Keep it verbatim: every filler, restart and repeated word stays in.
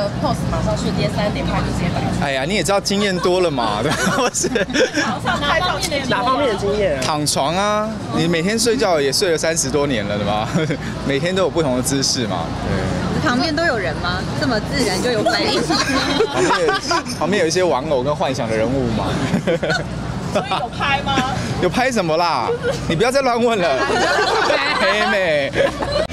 pose 马上瞬间三连拍就直接摆出。 哎呀，你也知道经验多了嘛，对吧？我是床上哪方面的哪方面的经验？ 躺床啊，你每天睡觉也睡了三十多年了，对吧？每天都有不同的姿势嘛，对。 旁边都有人吗？这么自然就有反应？ 旁边有旁边有一些玩偶跟幻想的人物嘛。 所以有拍吗？ 有拍什么啦？你不要再乱问了，黑妹。